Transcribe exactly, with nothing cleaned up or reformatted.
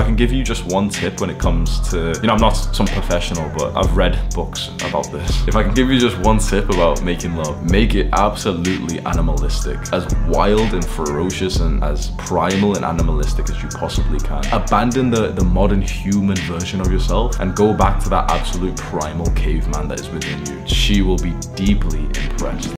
can give you just one tip when it comes to, you know, I'm not some professional, but I've read books about this. If I can give you just one tip about making love, make it absolutely animalistic. As wild and ferocious and as primal and animalistic as you possibly can. Abandon the, the modern human version of yourself and go back to that absolute primal caveman that is within you. She will be deeply impressed.